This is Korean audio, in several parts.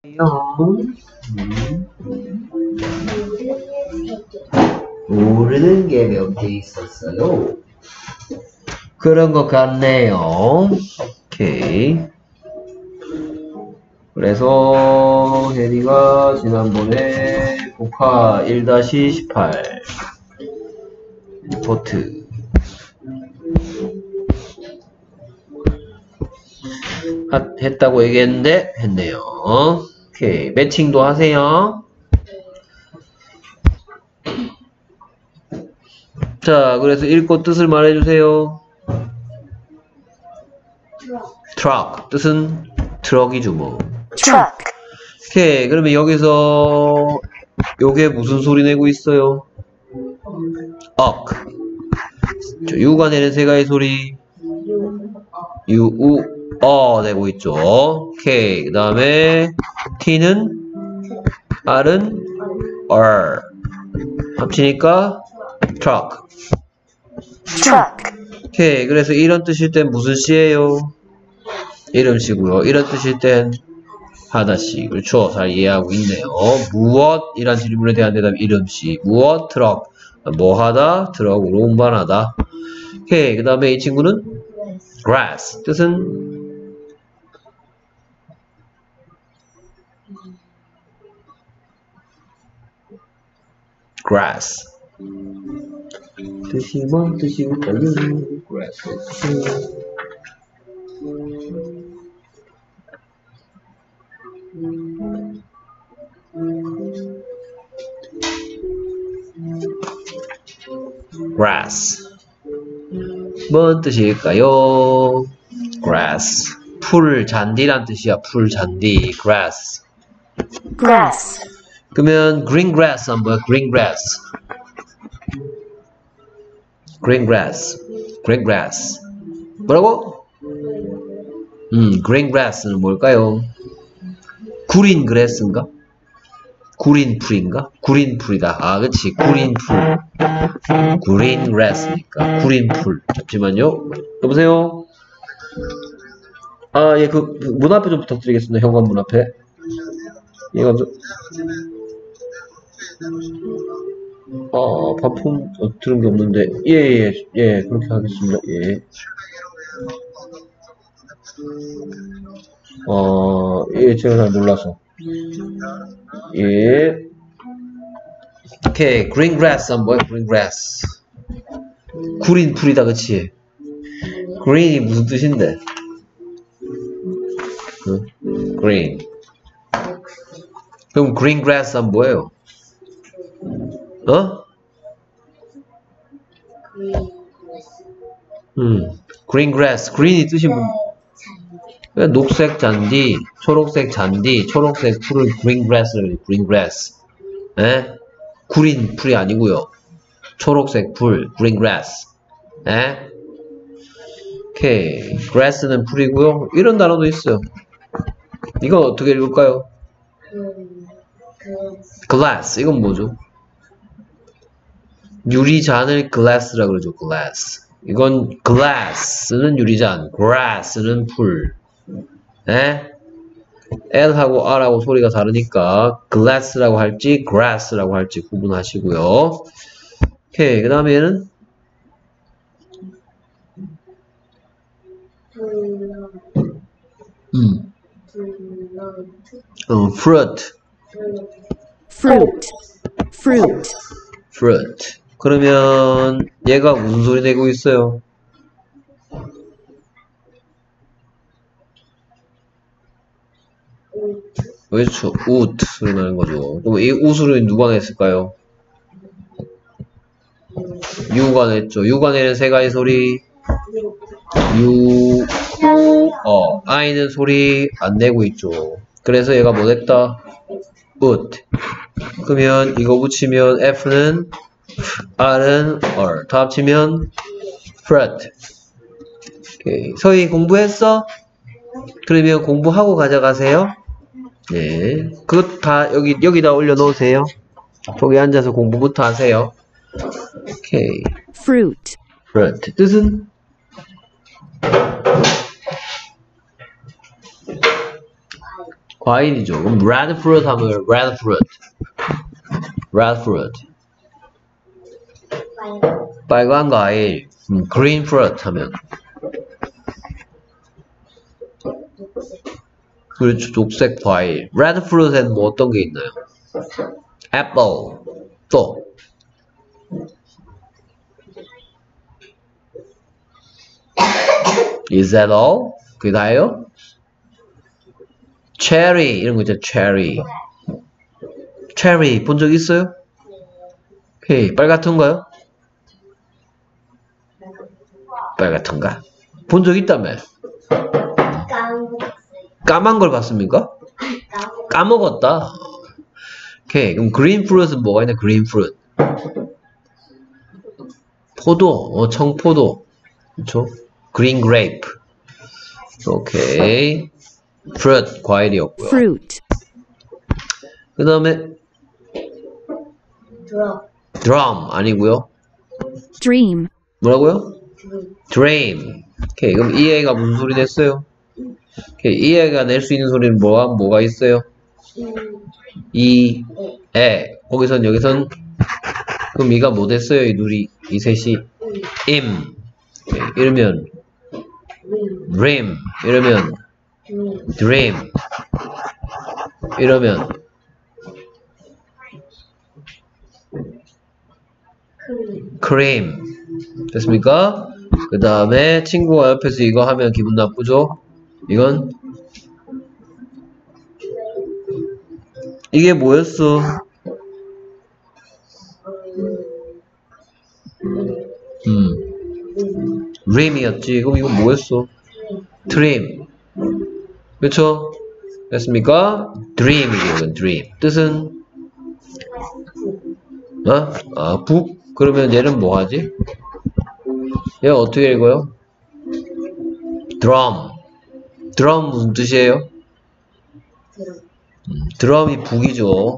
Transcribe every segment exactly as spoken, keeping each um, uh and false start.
음. 모르는 게 몇 개 있었어요. 그런 것 같네요. 오케이. 그래서 혜리가 지난번에 복화 일 십팔 리포트 했다고 얘기했는데 했네요. 오케이. 매칭도 하세요. 자, 그래서 읽고 뜻을 말해주세요. 트럭. 뜻은 트럭이죠, 뭐. truck, 오케이. 그러면 여기서 요게 무슨 소리 내고 있어요? 억. 유가 내는 세 가지 소리. 유, 우, 어 내고 있죠. 오케이. 그 다음에 T는 R은 R. 합치니까 truck. truck, 오케이. 그래서 이런 뜻일 땐 무슨 시예요? 이름시고요. 이런 뜻일 땐 하다시. 그렇죠. 잘 이해하고 있네요. 무엇? 이란 질문에 대한 대답 이름시. 무엇? 트럭. 뭐 하다? 트럭으로 운반하다. 오케이. 그 다음에 이 친구는 grass. 뜻은 grass. 뜻이 뭐 뜻이 뭘까요? grass. grass. 뭔 뜻일까요? grass. 풀, 잔디란 뜻이야. 풀, 잔디. grass. grass, 그러면 green grass 한 뭐야? green grass. green grass. green grass. 뭐라고? 음, green grass는 뭘까요? 구린 그래스인가? 구린 풀인가? 구린 풀이다. 아, 그치. 구린 풀. 구린 그래스니까. 구린 풀. 잠시만요. 여보세요? 아, 예, 그, 문 앞에 좀 부탁드리겠습니다. 현관문 앞에. 예, 감사. 아, 반품 어, 들은 게 없는데. 예, 예, 예, 그렇게 하겠습니다. 예. 어, 예, 제가 잘 몰라서. 예. 오케이. green grass 한 뭐야? green grass. 구린 풀이다, 그치? green이 무슨 뜻인데? 응? green. 그럼 green grass 한 뭐예요? 어? 음, green grass. green이 뜻이 뭐? 녹색 잔디, 초록색 잔디, 초록색 풀을 green grass라고 해요. green grass. 에? 구린 풀이 아니고요. 초록색 풀, green grass. 에? 오케이. grass는 풀이고요. 이런 단어도 있어요. 이거 어떻게 읽을까요? glass. 이건 뭐죠? 유리잔을 glass라고 그러죠. glass. 이건 glass는 유리잔, grass는 풀. 에? L하고 R하고 소리가 다르니까 glass라고 할지 grass라고 할지 구분하시고요. 오케이. 그 다음에 얘는 음. 어, fruit. fruit, fruit, fruit. 그러면 얘가 무슨 소리 내고 있어요? 그렇죠. 웃 소리 나는 거죠. 그럼 이 웃소리는 누가 냈을까요? 유가 냈죠. 유가 내는 세 가지 소리. 유, 우, 어. 아이는 소리 안 내고 있죠. 그래서 얘가 뭐 냈다? 웃. 그러면 이거 붙이면 F는 R은 R. 다 합치면 fruit. 오케이. 서희 공부했어? 그러면 공부하고 가져가세요. 네. 그것 다 여기, 여기다 올려놓으세요. 저기 앉아서 공부부터 하세요. 오케이. fruit, fruit. 뜻은? 과일이죠. 그럼 red fruit 하면 red fruit. red fruit. 빨간 과일. 음, green fruit 하면 그렇죠. 녹색 과일. red fruit에는 뭐 어떤 게 있나요? apple. 또 Is that all? 그게 다예요? cherry 이런 거 있죠. cherry. cherry 본 적 있어요? 오케이. 빨갛던가요? 빨갛던가? 본 적 있다며? 까만 걸 봤습니까? 까먹었다. 오케이. 그럼 green fruit은 뭐가 있나? green fruit. 포도. 어, 청포도. 그쵸? green grape. 오케이. fruit 과일이었고요. fruit, 그 다음에 드럼. drum 아니고요. dream, 뭐라고요? dream. 오케이. 그럼 이 애가 무슨 소리 냈어요? 오케이. 이 애가 낼 수 있는 소리는 뭐가 뭐가 있어요? 이 애. 거기선 여기선 그럼 이가 뭐 됐어요? 이 둘이 이 셋이 im. 오케이. 이러면 dream. 이러면 dream. 이러면 cream. 됐습니까? 그 다음에 친구가 옆에서 이거 하면 기분 나쁘죠? 이건 이게 뭐였어? 음, rim이었지. 그럼 이건 뭐였어? trim. 그쵸? 됐습니까? dream이죠. 이건 dream. 뜻은 어? 아, 북? 그러면 얘는 뭐 하지? 얘가 어떻게 읽어요? drum. drum 무슨 뜻이에요? 음, 드럼이 북이죠.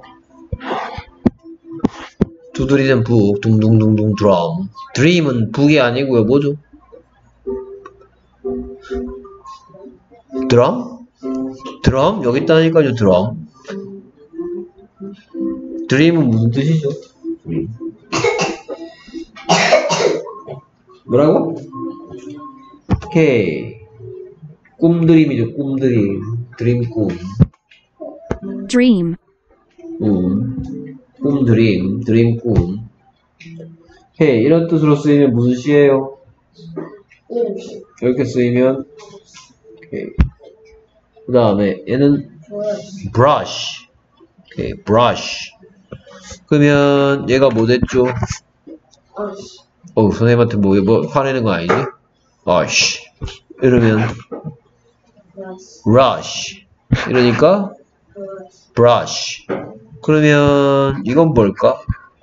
두드리는 북, 둥둥둥둥 드럼. dream은 북이 아니고요. 뭐죠? 드럼? 드럼? 여기 있다니까요. 드럼. dream은 무슨 뜻이죠? 음. 뭐라고? 오케이. 꿈드림이죠. 꿈드림. 드림 꿈. dream, 꿈. 꿈드림. 드림 꿈. 오케이. 이런 뜻으로 쓰이면 무슨 시예요? 이름시. 이렇게 쓰이면 오케이. 그 다음에 얘는 brush. 오케이. brush. 그러면 얘가 뭐 됐죠? 어시. 어, 선생님한테 뭐, 뭐 화내는 거 아니지? 어씨. 이러면 브러시. rush. 이러니까 브러시. brush. 그러면 이건 뭘까?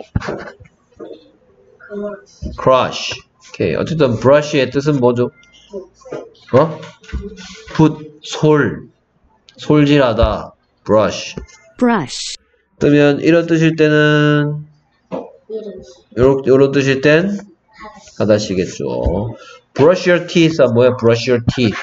크러시. crush. 오케이. 어쨌든 brush의 뜻은 뭐죠? 어? 붓, 솔. 솔질하다. brush. brush, 그러면 이런 뜻일 때는 이름시. 요런, 요런 뜻일 땐 하다시겠죠. brush your teeth. 아, 뭐야? brush your teeth.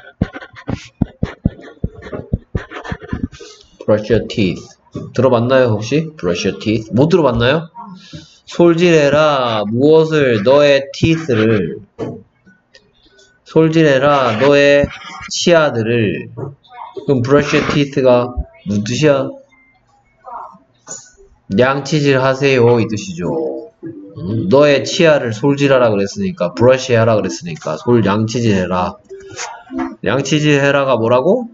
brush your teeth. 들어봤나요, 혹시? brush your teeth. 못 들어봤나요? 솔질해라. 무엇을? 너의 teeth를. 솔질해라. 너의 치아들을. 그럼 brush your teeth가 무슨 뜻이야? 양치질 하세요. 이 뜻이죠. 음, 너의 치아를 솔질하라 그랬으니까, 브러쉬 하라 그랬으니까, 솔 양치질 해라. 양치질 해라가 뭐라고?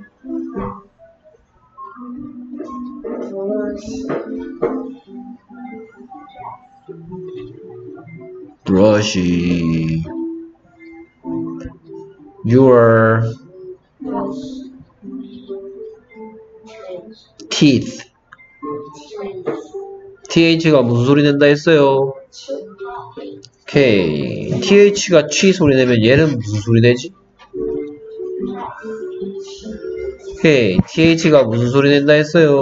브러시. brush your teeth. th가 무슨 소리 낸다 했어요? 오케이. th가 취 소리 내면 얘는 무슨 소리 내지? 오케이. th가 무슨 소리 낸다 했어요?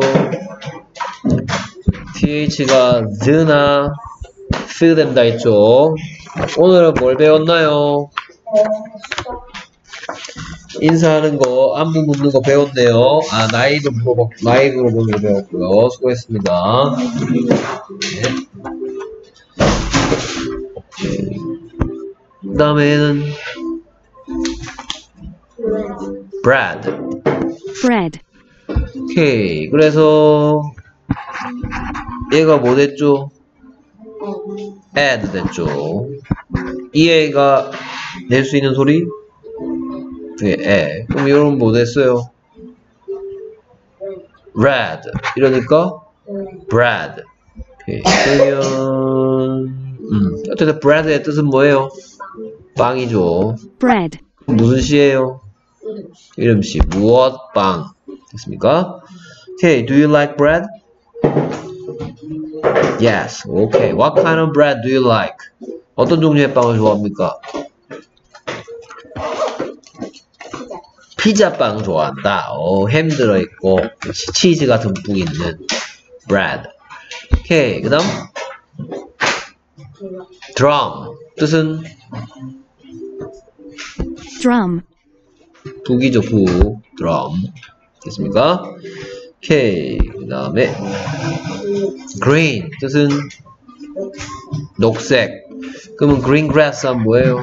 th가 th나 th 된다 했죠. 오늘은 뭘 배웠나요? 인사하는 거, 안부 묻는 거 배웠네요. 아, 나이도 물어보, 나이 물어보는 거 배웠고요. 수고했습니다. 네. 그 다음에는 bread. bread, 오케이. 그래서 얘가 뭐 됐죠? add 됐죠. 이 애가 낼 수 있는 소리? 네, 에. 그럼 이런 뭐 됐어요? red. 이러니까 bread. 오케이. 그러면 음, 어쨌든 bread의 뜻은 뭐예요? 빵이죠. bread, 무슨 시예요? 이름시. 무엇 빵. 됐습니까? Okay, do you like bread? Yes. Okay. What kind of bread do you like? 어떤 종류의 빵을 좋아합니까? 피자빵 좋아한다. 어, 햄 들어있고 치즈가 듬뿍 있는 bread. 오케이. 그 다음 drum. 뜻은 drum, 북이죠. 북. drum. 됐습니까? 오케이. 그 다음에 green. 뜻은 녹색. 그러면 green grass 하면 뭐예요?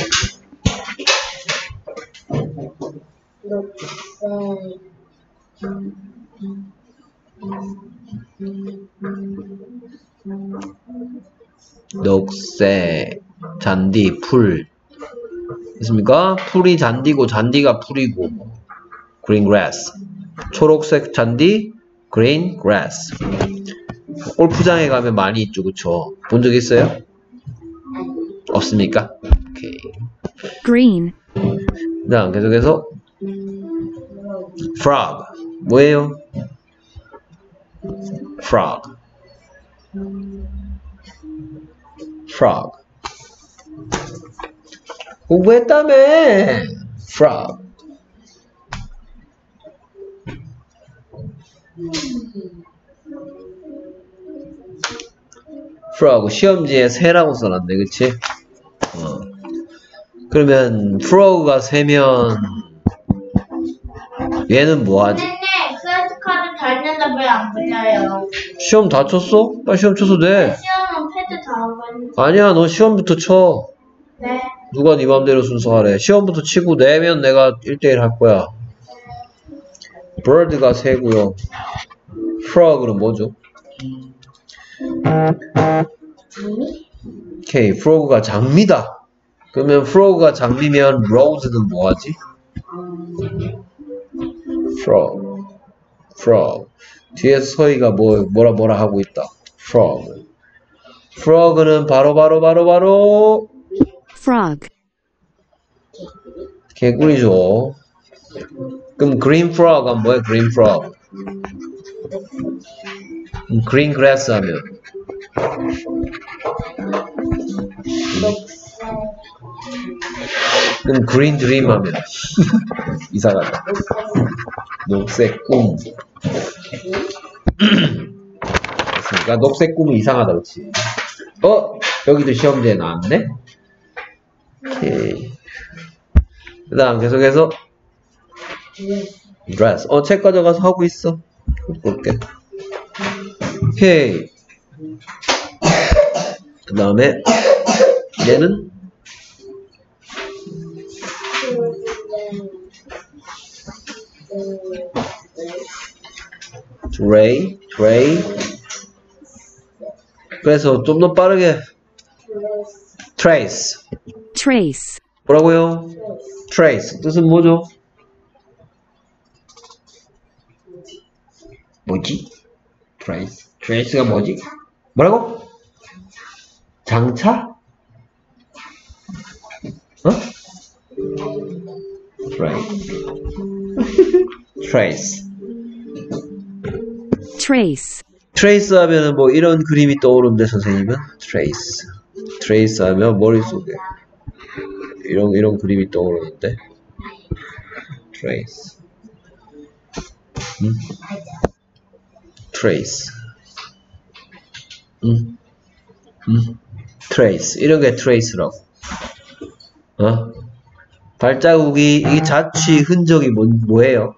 녹색 잔디 풀 됐습니까? 풀이 잔디고 잔디가 풀이고 green grass. 초록색 잔디 green grass. 골프장에 가면 많이 있죠. 그쵸? 본 적 있어요? 없습니까? 오케이. green, 그 다음 계속해서 frog. 뭐예요? frog. frog. 공부했다며. frog. frog. 시험지에 새라고 써놨네. 그치? 어. 그러면 frog가 새면 얘는 뭐하지? 선생님, 크레딧카드 달는데 왜 안 걸려요? 시험 다 쳤어? 나 시험 쳐도 돼. 시험은 패드 다 하고 있는데. 아니야, 너 시험부터 쳐. 네. 누가 네 맘대로 순서하래. 시험부터 치고 내면 내가 일 대 일 할 거야. bird가 새고요. frog는 뭐죠? 오케이, frog가 장미다. 그러면 frog가 장미면 rose는 뭐하지? frog. frog. 뒤에서 서희가 뭐, 뭐라 뭐라 하고 있다. frog. frog는 바로 바로 바로 바로 frog, 개구리죠. 그럼 green frog은 뭐야? green frog. 그럼 green grass 하면 그럼 green dream 하면 이상하다. 녹색 꿈. 그러니까 녹색 꿈은 이상하다, 그렇지? 어? 여기도 시험지에 나왔네? 오케이. 그 다음 계속해서 dress. 어, 책 가져가서 하고 있어. 볼게. 오케이. 그 다음에 얘는 tray, tray. 그래서 좀 더 빠르게 trace. trace, 뭐라고요? trace. 뜻은 뭐죠? 뭐지? trace. trace가 뭐지? 뭐라고? 장차? 어? trace. trace. trace, trace 하면은 뭐 이런 그림이 떠오르는데 선생님은 trace. trace 하면 머릿속에 이런 이런 그림이 떠오르는데 trace. 음? trace. 음? 음? trace. 이런 게 trace라고. 어? 발자국이 이 자취 흔적이 뭐, 뭐예요?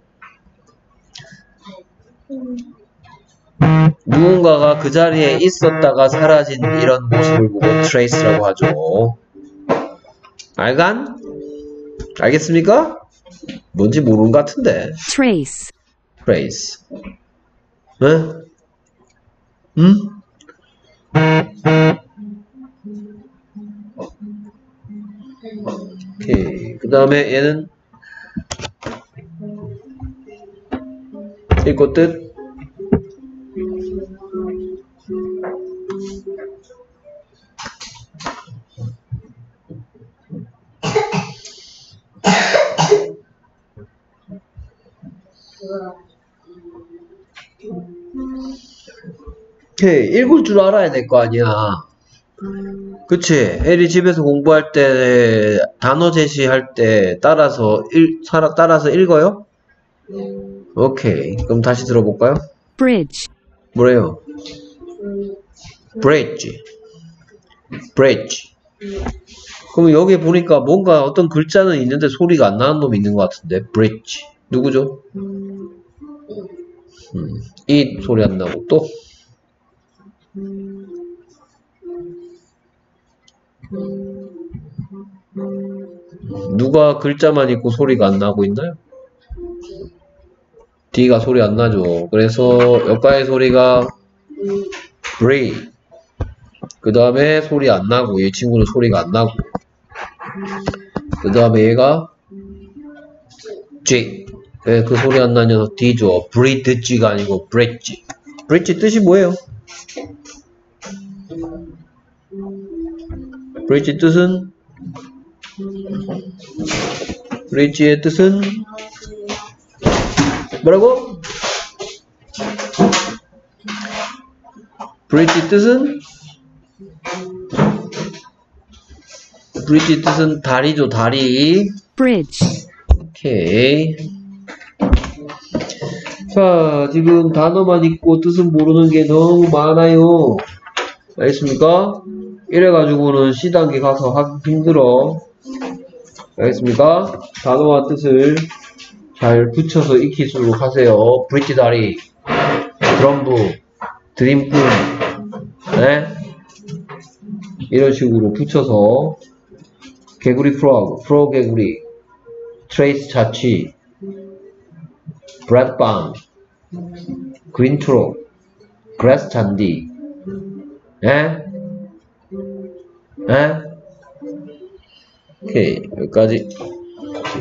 누군가가 그 자리에 있었다가 사라진 이런 모습을 보고 trace라고 하죠. 알간? 알겠습니까? 뭔지 모르는 것 같은데. trace, trace. 응? 응? 오케이. 그 다음에 얘는 읽고 뜻. 오케이. 읽을 줄 알아야 될 거 아니야. 그치? 애리 집에서 공부할 때 단어 제시할 때 따라서 읽, 따라서 읽어요? 오케이. 그럼 다시 들어볼까요? bridge, 뭐래요? bridge. bridge. 그럼 여기 보니까 뭔가 어떤 글자는 있는데 소리가 안 나는 놈이 있는 것 같은데. bridge. 누구죠? 음, 이 소리 안 나고 또? 누가 글자만 있고 소리가 안 나고 있나요? D가 소리 안 나죠. 그래서 여기까지 소리가 breathe. 그 다음에 소리 안 나고, 이 친구는 소리가 안 나고. 그 다음에 얘가 G. 네, 그 소리 안 나는 녀석 D죠. breathe G가 아니고 bridge. bridge 뜻이 뭐예요? bridge 뜻은 bridge의 뜻은 뭐라고? bridge 뜻은 bridge 뜻은 다리죠, 다리. bridge, 오케이. 자, 지금 단어만 있고 뜻은 모르는 게 너무 많아요. 알겠습니까? 이래가지고는 씨 단계 가서 하기 힘들어. 알겠습니까? 단어와 뜻을 잘 붙여서 익힐수록 하세요. 브릿지 다리, 드럼부, 드림꾼, 네? 이런 식으로 붙여서 개구리 프로그, 프로 개구리, 트레이스 자취, 브래드밤, 그린 트로, 그래스 잔디, 네? 네? 오케이, 여기까지.